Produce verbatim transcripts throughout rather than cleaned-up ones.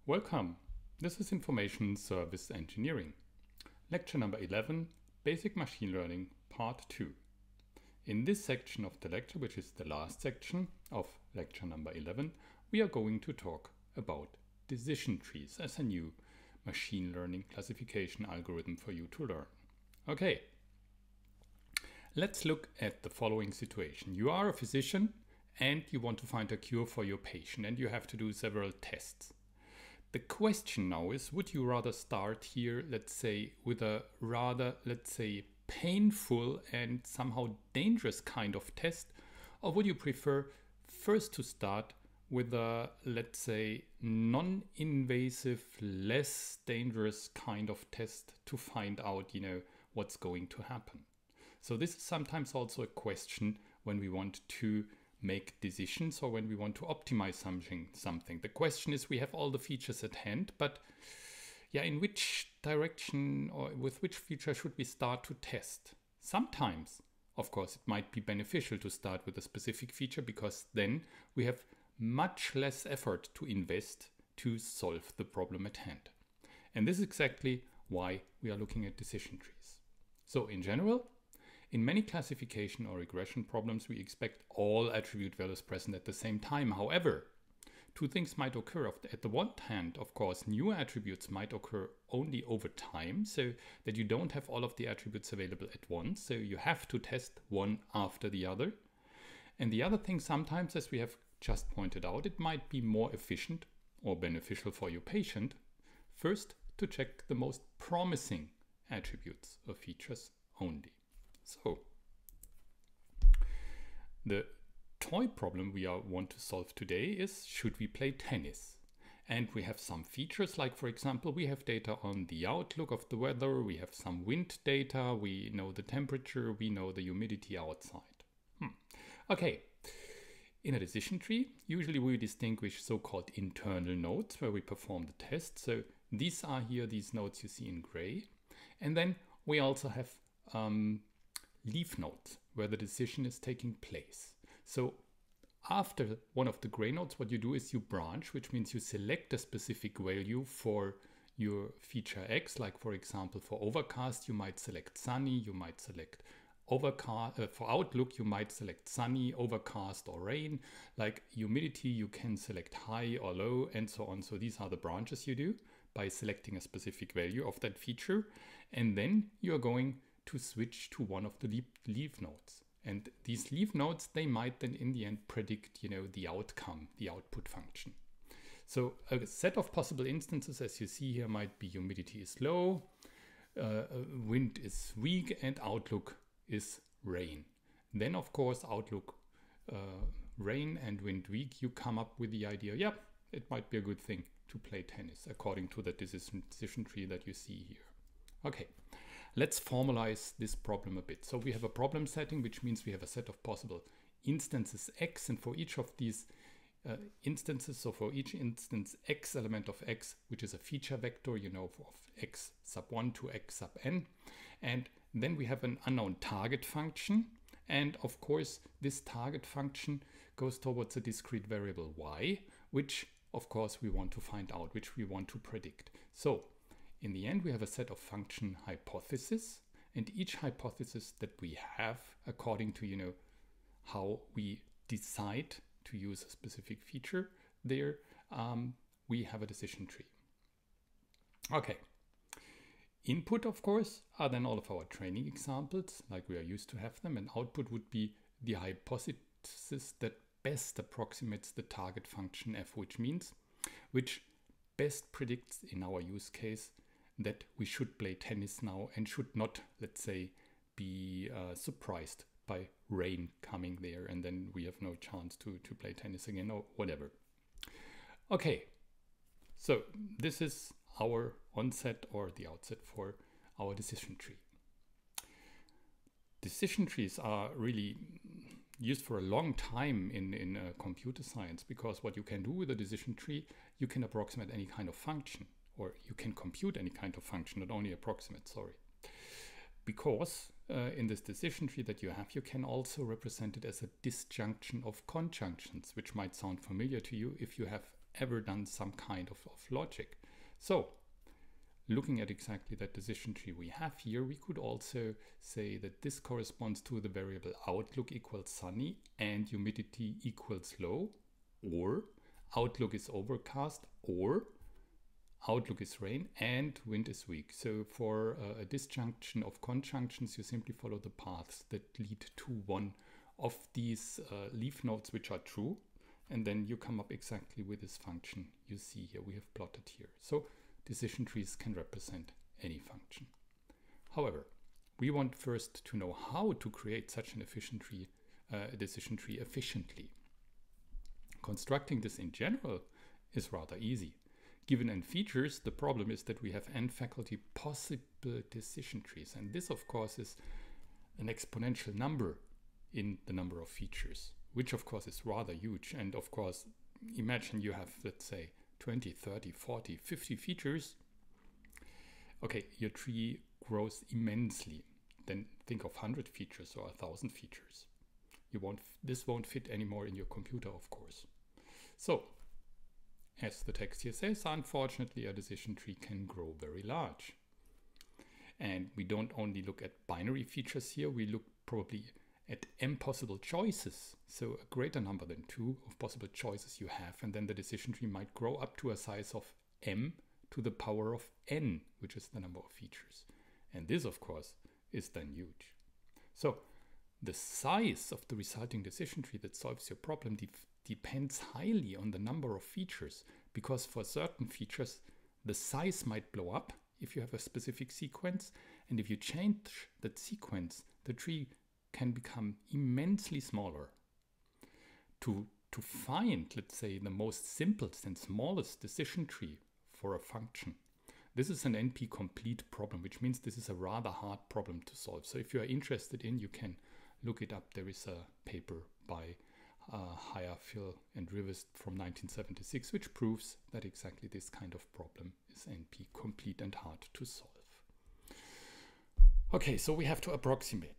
Welcome. This is Information Service Engineering. Lecture number eleven, Basic Machine Learning, Part two. In this section of the lecture, which is the last section of lecture number eleven, we are going to talk about decision trees as a new machine learning classification algorithm for you to learn. Okay, let's look at the following situation. You are a physician and you want to find a cure for your patient, and you have to do several tests. The question now is, would you rather start here, let's say, with a rather, let's say, painful and somehow dangerous kind of test, or would you prefer first to start with a, let's say, non-invasive, less dangerous kind of test to find out, you know, what's going to happen? So this is sometimes also a question when we want to make decisions or when we want to optimize something something. The question is, we have all the features at hand, but yeah, in which direction or with which feature should we start to test? Sometimes, of course, it might be beneficial to start with a specific feature, because then we have much less effort to invest to solve the problem at hand. And this is exactly why we are looking at decision trees. So in general, in many classification or regression problems, we expect all attribute values present at the same time. However, two things might occur. At the one hand, of course, new attributes might occur only over time, so that you don't have all of the attributes available at once. So you have to test one after the other. And the other thing, sometimes, as we have just pointed out, it might be more efficient or beneficial for your patient first to check the most promising attributes or features only. So, the toy problem we are, want to solve today is, should we play tennis? And we have some features, like for example, we have data on the outlook of the weather, we have some wind data, we know the temperature, we know the humidity outside. Hmm. Okay, in a decision tree, usually we distinguish so-called internal nodes where we perform the test. So these are here, these nodes you see in gray. And then we also have um, leaf nodes where the decision is taking place. So after one of the gray nodes, what you do is you branch, which means you select a specific value for your feature X. Like for example, for overcast, you might select sunny, you might select overcast. Uh, for outlook, you might select sunny, overcast, or rain. Like humidity, you can select high or low, and so on. So these are the branches you do by selecting a specific value of that feature. And then you're going to switch to one of the leaf, leaf nodes. And these leaf nodes, they might then in the end predict, you know, the outcome, the output function. So a set of possible instances, as you see here, might be humidity is low, uh, wind is weak, and outlook is rain. Then of course, outlook uh, rain and wind weak, you come up with the idea, yeah, it might be a good thing to play tennis according to the decision, decision tree that you see here. Okay. Let's formalize this problem a bit. So we have a problem setting, which means we have a set of possible instances X, and for each of these uh, instances, so for each instance X element of X, which is a feature vector, you know, of X sub one to X sub n, and then we have an unknown target function, and of course this target function goes towards a discrete variable Y, which of course we want to find out, which we want to predict. So in the end, we have a set of function hypotheses, and each hypothesis that we have, according to, you know, how we decide to use a specific feature there, um, we have a decision tree. Okay. Input, of course, are then all of our training examples, like we are used to have them, and output would be the hypothesis that best approximates the target function f, which means, which best predicts in our use case that we should play tennis now and should not, let's say, be uh, surprised by rain coming there and then we have no chance to, to play tennis again or whatever. Okay, so this is our onset or the outset for our decision tree. Decision trees are really used for a long time in, in uh, computer science, because what you can do with a decision tree, you can approximate any kind of function. Or you can compute any kind of function, not only approximate, sorry. Because uh, in this decision tree that you have, you can also represent it as a disjunction of conjunctions, which might sound familiar to you if you have ever done some kind of, of logic. So looking at exactly that decision tree we have here, we could also say that this corresponds to the variable outlook equals sunny and humidity equals low, or outlook is overcast, or outlook is rain and wind is weak. So for uh, a disjunction of conjunctions, you simply follow the paths that lead to one of these uh, leaf nodes which are true, and then you come up exactly with this function you see here, we have plotted here. So decision trees can represent any function. However, we want first to know how to create such an efficient tree, uh, decision tree efficiently. Constructing this in general is rather easy. Given n features, the problem is that we have n faculty possible decision trees, and this of course is an exponential number in the number of features, which of course is rather huge. And of course, imagine you have, let's say, twenty, thirty, forty, fifty features. Okay, your tree grows immensely. Then think of one hundred features or one thousand features. You won't, this won't fit anymore in your computer, of course. So, as the text here says, unfortunately, a decision tree can grow very large. And we don't only look at binary features here, we look probably at m possible choices. So a greater number than two of possible choices you have, and then the decision tree might grow up to a size of m to the power of n, which is the number of features. And this, of course, is then huge. So the size of the resulting decision tree that solves your problem de depends highly on the number of features, because for certain features, the size might blow up if you have a specific sequence, and if you change that sequence, the tree can become immensely smaller. To, to find, let's say, the most simplest and smallest decision tree for a function, this is an N P-complete problem, which means this is a rather hard problem to solve. So if you are interested in, you can look it up. There is a paper by uh, Heyer, Phil, and Rivest from nineteen seventy-six, which proves that exactly this kind of problem is N P-complete and hard to solve. Okay, so we have to approximate.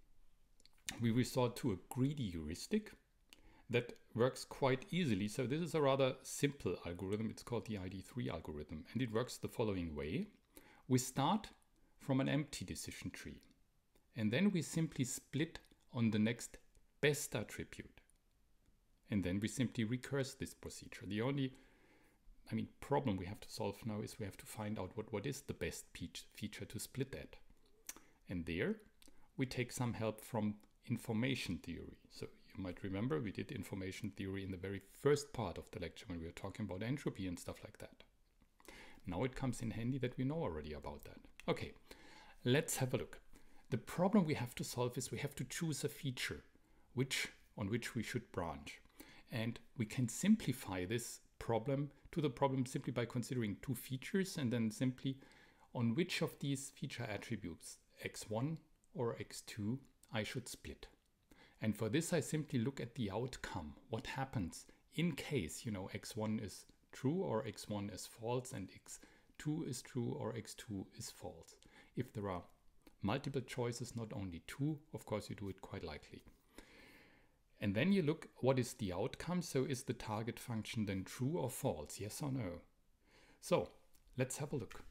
We resort to a greedy heuristic that works quite easily. So this is a rather simple algorithm. It's called the I D three algorithm, and it works the following way. We start from an empty decision tree, and then we simply split on the next best attribute. And then we simply recurse this procedure. The only, I mean, problem we have to solve now is we have to find out what, what is the best feature to split at. And there we take some help from information theory. So you might remember we did information theory in the very first part of the lecture when we were talking about entropy and stuff like that. Now it comes in handy that we know already about that. Okay, let's have a look. The problem we have to solve is we have to choose a feature which on which we should branch. And we can simplify this problem to the problem simply by considering two features and then simply on which of these feature attributes, x one or x two, I should split. And for this, I simply look at the outcome. What happens in case, you know, x one is true or x one is false and x two is true or x two is false. If there are multiple choices, not only two, of course, you do it quite likely. And then you look, what is the outcome? So is the target function then true or false? Yes or no? So let's have a look.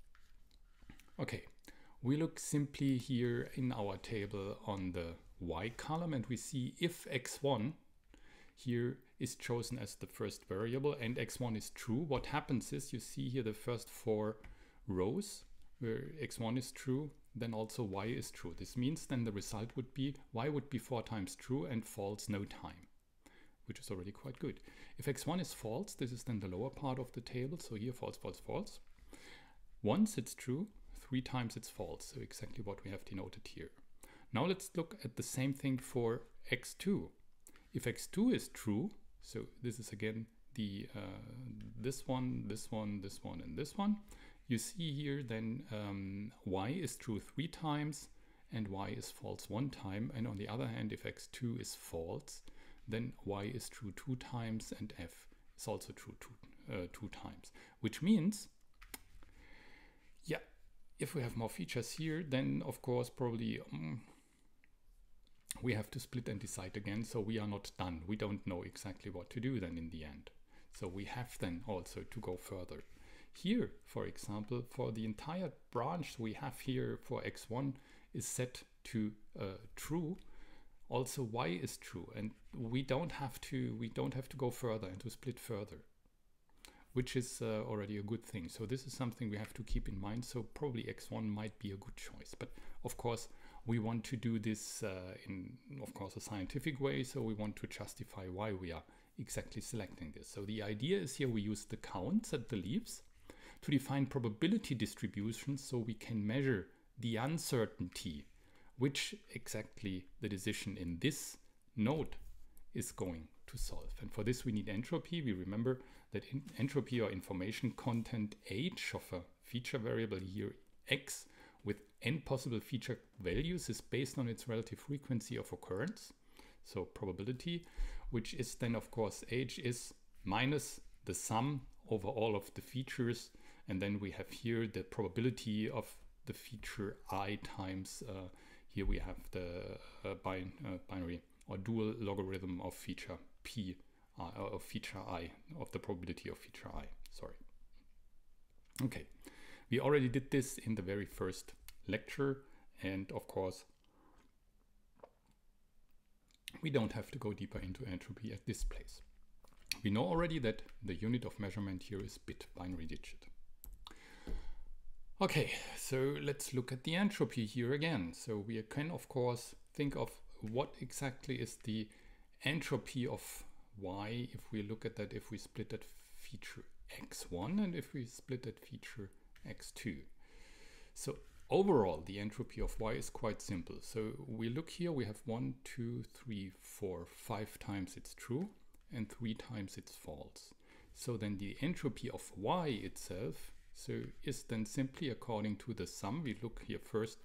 Okay, we look simply here in our table on the y column, and we see if x one here is chosen as the first variable and x one is true, what happens is you see here the first four rows where x one is true, then also y is true. This means then the result would be y would be four times true and false no time, which is already quite good. If x one is false, this is then the lower part of the table. So here false, false, false. Once it's true, three times it's false. So exactly what we have denoted here. Now let's look at the same thing for x two. If x two is true, so this is again the uh, this one, this one, this one, and this one. You see here then um, y is true three times and y is false one time. And on the other hand, if x two is false, then y is true two times and f is also true two, uh, two times. Which means, yeah, if we have more features here, then of course probably um, we have to split and decide again. So we are not done. We don't know exactly what to do then in the end. So we have then also to go further. Here, for example, for the entire branch we have here for x one is set to uh, true. Also y is true, and we don't have to we don't have to go further and to split further, which is uh, already a good thing. So this is something we have to keep in mind. So probably x one might be a good choice, but of course we want to do this uh, in, of course, a scientific way. So we want to justify why we are exactly selecting this. So the idea is here we use the counts at the leaves to define probability distributions, so we can measure the uncertainty which exactly the decision in this node is going to solve. And for this we need entropy. We remember that in entropy or information content h of a feature variable here x with n possible feature values is based on its relative frequency of occurrence. So probability, which is then of course h is minus the sum over all of the features, and then we have here the probability of the feature I times uh, here we have the uh, bin uh, binary or dual logarithm of feature p uh, of feature I, of the probability of feature I, sorry. Okay, we already did this in the very first lecture, and of course we don't have to go deeper into entropy at this place. We know already that the unit of measurement here is bit, binary digit. Okay, so let's look at the entropy here again. So we can of course think of what exactly is the entropy of y if we look at that, if we split that feature x one and if we split that feature x two. So overall the entropy of y is quite simple. So we look here, we have one, two, three, four, five times it's true and three times it's false. So then the entropy of y itself so is then simply according to the sum. We look here first,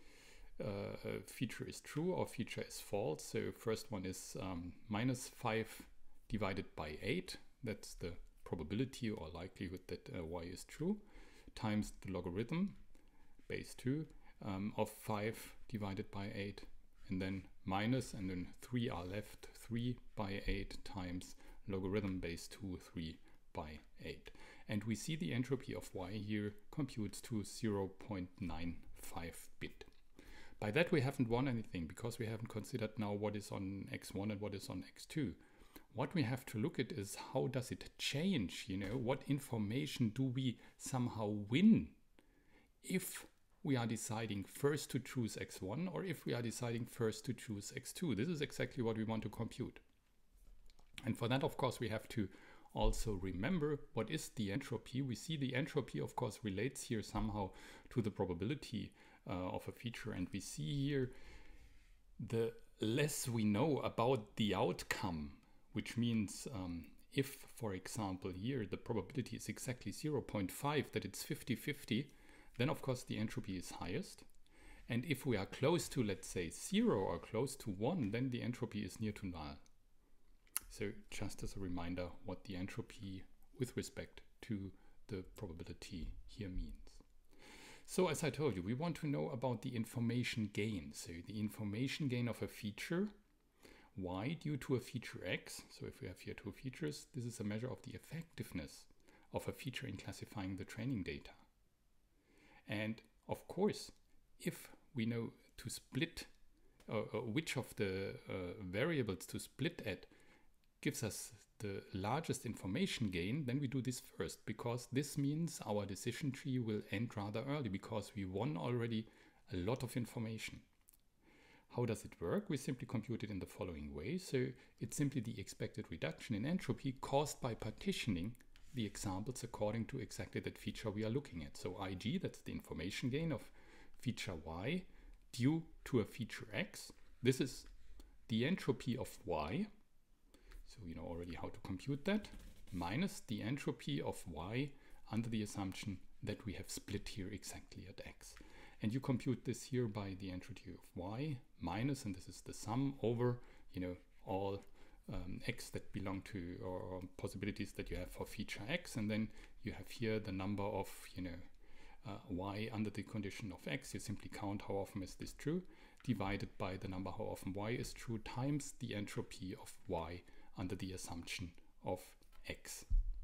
uh, feature is true or feature is false. So first one is um, minus five divided by eight. That's the probability or likelihood that uh, y is true, times the logarithm, base two, um, of five divided by eight. And then minus, and then three are left, three by eight times logarithm base two, three by eight. And we see the entropy of y here computes to zero point nine five bit. By that we haven't won anything, because we haven't considered now what is on x one and what is on x two. What we have to look at is how does it change, you know, what information do we somehow win if we are deciding first to choose x one or if we are deciding first to choose x two. This is exactly what we want to compute. And for that, of course, we have to also remember what is the entropy. We see the entropy, of course, relates here somehow to the probability uh, of a feature. And we see here the less we know about the outcome, which means um, if, for example, here the probability is exactly zero point five, that it's fifty fifty, then of course the entropy is highest. And if we are close to, let's say, zero or close to one, then the entropy is near to null. So just as a reminder what the entropy with respect to the probability here means. So as I told you, we want to know about the information gain. So the information gain of a feature y due to a feature x. So if we have here two features, this is a measure of the effectiveness of a feature in classifying the training data. And of course, if we know to split uh, uh, which of the uh, variables to split at gives us the largest information gain, then we do this first, because this means our decision tree will end rather early because we won already a lot of information. How does it work? We simply compute it in the following way. So it's simply the expected reduction in entropy caused by partitioning the examples according to exactly that feature we are looking at. So I G, that's the information gain of feature y due to a feature x. This is the entropy of y. So we know already how to compute that, minus the entropy of y under the assumption that we have split here exactly at x. And you compute this here by the entropy of y minus, and this is the sum over, you know, all um, x that belong to, or, or possibilities that you have for feature x. And then you have here the number of, you know, uh, y under the condition of x. You simply count how often is this true, divided by the number how often y is true, times the entropy of y under the assumption of x.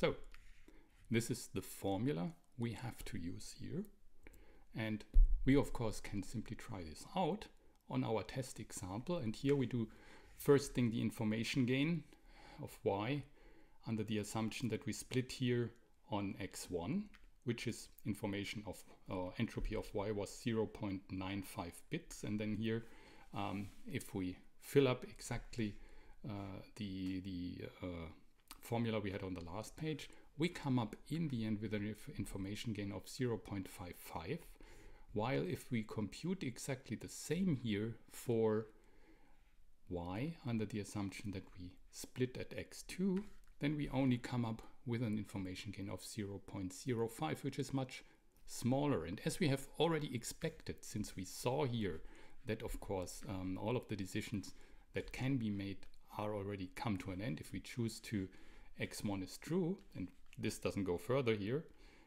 So this is the formula we have to use here. And we of course can simply try this out on our test example. And here we do first thing the information gain of y under the assumption that we split here on x one, which is information of uh, entropy of y was zero point nine five bits. And then here, um, if we fill up exactly uh, the, the uh, formula we had on the last page, we come up in the end with an inf information gain of zero point five five. While if we compute exactly the same here for y under the assumption that we split at x two, then we only come up with an information gain of zero point zero five, which is much smaller. And as we have already expected, since we saw here that of course um, all of the decisions that can be made are already come to an end if we choose to x one is true, and this doesn't go further here.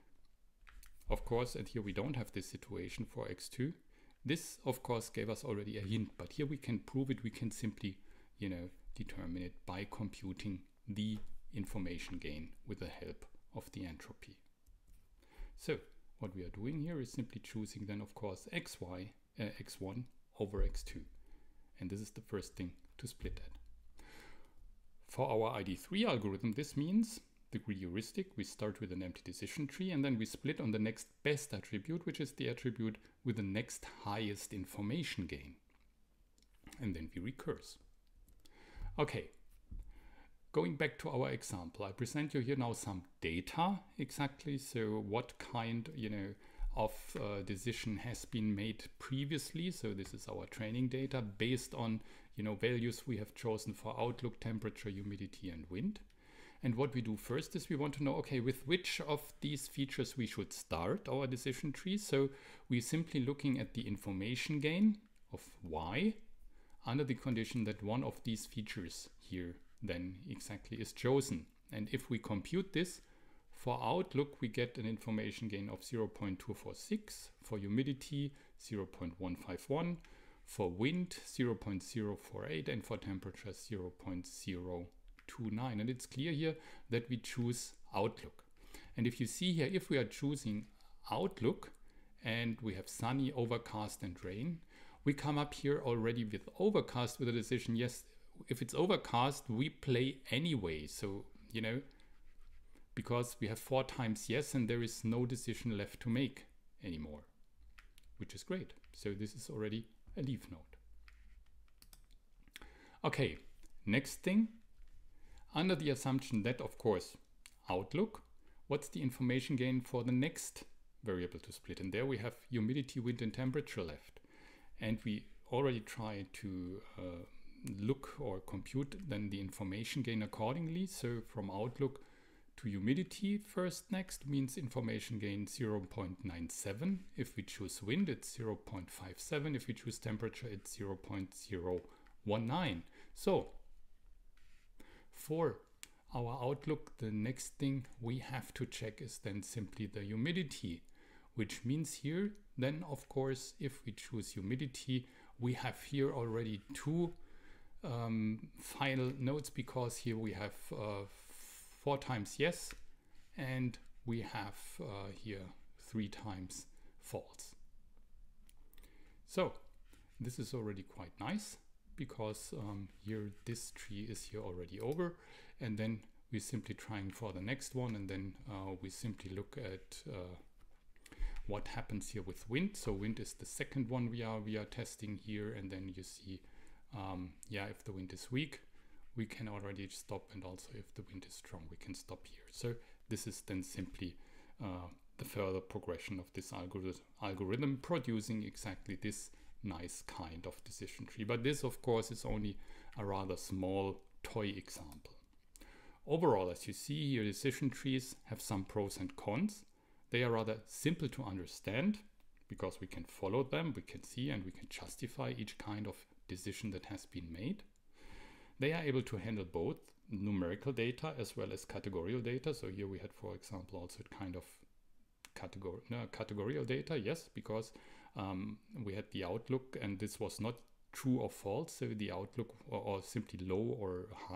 Of course, and here we don't have this situation for x two. This, of course, gave us already a hint, but here we can prove it. We can simply, you know, determine it by computing the information gain with the help of the entropy. So what we are doing here is simply choosing then, of course, xy, uh, x one over x two. And this is the first thing to split at. For our I D three algorithm, this means the greedy heuristic, we start with an empty decision tree and then we split on the next best attribute, which is the attribute with the next highest information gain. And then we recurse. Okay, going back to our example, I present you here now some data exactly. So what kind, you know, of uh, decision has been made previously. So this is our training data based on, you know, values we have chosen for outlook, temperature, humidity, and wind. And what we do first is we want to know, okay, with which of these features we should start our decision tree. So we're simply looking at the information gain of y under the condition that one of these features here then exactly is chosen. And if we compute this, for outlook, we get an information gain of zero point two four six, for humidity zero point one five one, for wind zero point zero four eight, and for temperature zero point zero two nine. And it's clear here that we choose outlook. And if you see here, if we are choosing outlook and we have sunny, overcast, and rain, we come up here already with overcast with a decision. Yes, if it's overcast, we play anyway. So, you know, because we have four times yes and there is no decision left to make anymore, which is great. So this is already a leave node. Okay, next thing. Under the assumption that, of course, outlook, what's the information gain for the next variable to split? And there we have humidity, wind, and temperature left. And we already tried to uh, look or compute then the information gain accordingly. So from outlook to humidity first next means information gain zero point nine seven. If we choose wind, it's zero point five seven. If we choose temperature, it's zero point zero one nine. So for our outlook, the next thing we have to check is then simply the humidity, which means here then, of course, if we choose humidity, we have here already two um, final nodes, because here we have uh, four times yes and we have uh, here three times false. So this is already quite nice, because um, here this tree is here already over, and then we're simply trying for the next one, and then uh, we simply look at uh, what happens here with wind. So wind is the second one we are we are testing here, and then you see um, yeah, if the wind is weak we can already stop, and also if the wind is strong we can stop here. So this is then simply uh, the further progression of this algorithm, algorithm producing exactly this nice kind of decision tree. But this, of course, is only a rather small toy example. Overall, as you see here, decision trees have some pros and cons. They are rather simple to understand because we can follow them, we can see and we can justify each kind of decision that has been made. They are able to handle both numerical data as well as categorical data. So here we had, for example, also kind of categor no, categorical data, yes, because um, we had the outlook and this was not true or false. So the outlook or, or simply low or high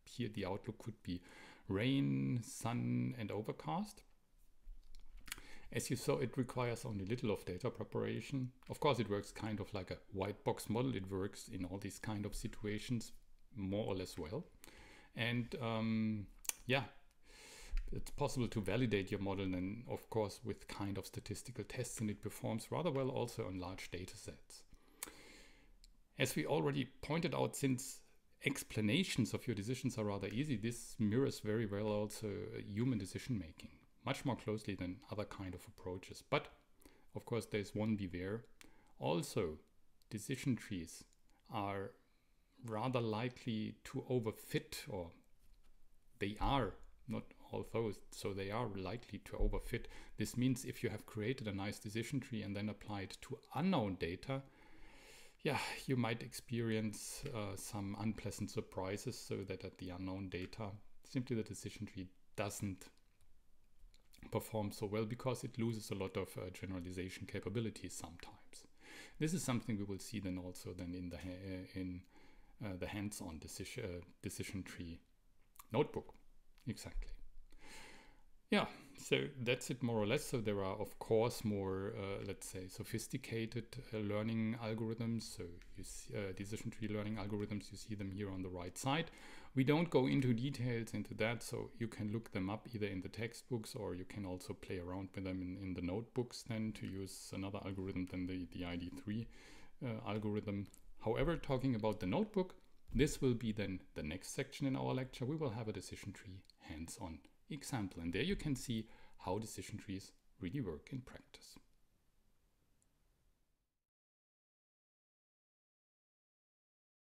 here the outlook could be rain, sun, and overcast. As you saw, it requires only little of data preparation. Of course, it works kind of like a white box model. It works in all these kind of situations more or less well. And um, yeah, it's possible to validate your model then, of course, with kind of statistical tests, and it performs rather well also on large data sets. As we already pointed out, since explanations of your decisions are rather easy, this mirrors very well also human decision making, much more closely than other kind of approaches. But of course, there's one beware. Also, decision trees are rather likely to overfit, or they are, not although, so they are likely to overfit. This means if you have created a nice decision tree and then applied to unknown data, yeah, you might experience uh, some unpleasant surprises, so that at the unknown data, simply the decision tree doesn't perform so well because it loses a lot of uh, generalization capabilities sometimes. This is something we will see then also then in the ha in uh, the hands-on decision uh, decision tree notebook. Exactly. Yeah, so that's it more or less. So there are of course more uh, let's say sophisticated uh, learning algorithms. So you see uh, decision tree learning algorithms, you see them here on the right side. We don't go into details into that, so you can look them up either in the textbooks, or you can also play around with them in, in the notebooks then to use another algorithm than the, the I D three uh, algorithm. However, talking about the notebook, this will be then the next section in our lecture. We will have a decision tree hands-on example, and there you can see how decision trees really work in practice.